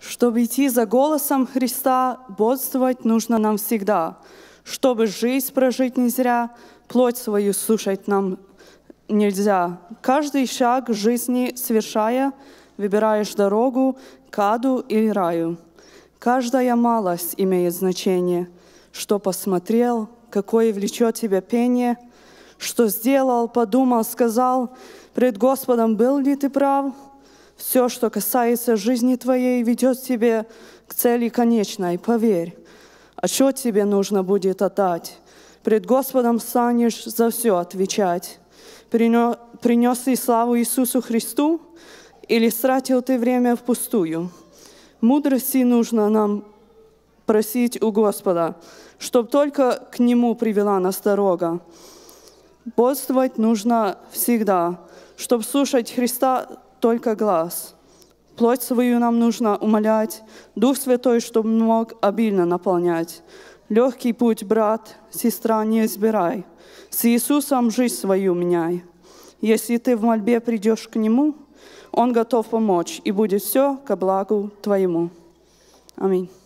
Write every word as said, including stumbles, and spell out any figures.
Чтобы идти за голосом Христа, бодрствовать нужно нам всегда. Чтобы жизнь прожить не зря, плоть свою слушать нам нельзя. Каждый шаг жизни совершая, выбираешь дорогу к аду или раю. Каждая малость имеет значение. Что посмотрел, какое влечет тебя пение, что сделал, подумал, сказал, пред Господом был ли ты прав? Все, что касается жизни твоей, ведет тебя к цели конечной, поверь. Отчет тебе нужно будет отдать. Пред Господом станешь за все отвечать. Принес ли славу Иисусу Христу, или стратил ты время впустую? Мудрости нужно нам просить у Господа, чтоб только к Нему привела нас дорога. Бодрствовать нужно всегда, чтоб слушать Христа только глаз. Плоть свою нам нужно умолять, Дух Святой, чтоб мог обильно наполнять. Легкий путь, брат, сестра, не избирай. С Иисусом жизнь свою меняй. Если ты в мольбе придешь к Нему, Он готов помочь, и будет все ко благу твоему. Аминь.